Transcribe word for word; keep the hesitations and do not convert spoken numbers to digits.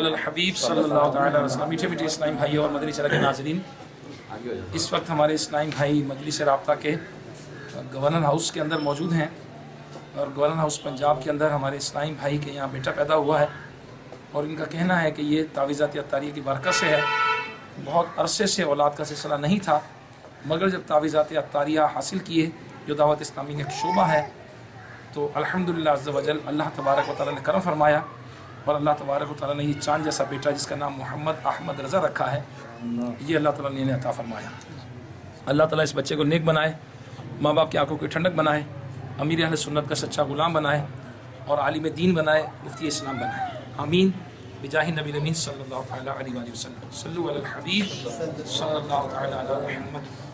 अल हबीब सल्लल्लाहु अलैहि वसल्लम। मीठे मीठे इस्लामी भाइयों और मदनी चैनल के नाज़रीन, इस वक्त हमारे इस्लामी भाई मजलिस राब्ता के गवर्नर हाउस के अंदर मौजूद हैं और गवर्नर हाउस पंजाब के अंदर हमारे इस्लामी भाई के यहाँ बेटा पैदा हुआ है और इनका कहना है कि ये तावीज़ात अत्तारिया की बरकत से है। बहुत अरसे से औलाद का सिलसिला नहीं था, मगर जब तावीज़ात अत्तारिया हासिल किए जो दावत इस्लामी का एक शोबा है, तो अल्हम्दुलिल्लाह अज़्ज़ व जल अल्लाह तबारक व तआला ने करम फरमाया और अल्लाह तबारक व तआला ने ये चाँद जैसा बेटा जिसका नाम मोहम्मद अहमद रज़ा रखा है, ये अल्लाह तआला ने इन्हें अता फरमाया। अल्लाह ताला इस बच्चे को नेक बनाए, माँ बाप की आंखों की ठंडक बनाए, अमीर अहले सुन्नत का सच्चा गुलाम बनाए और आलिम दीन बनाए, मुफ्ती इस्लाम बनाए। आमीन बिजाहि नबी अमीन सल्लल्लाहु अलैहि वसल्लम। सल्लु अलल हबीब सल्लल्लाहु अलैहि वसल्लम।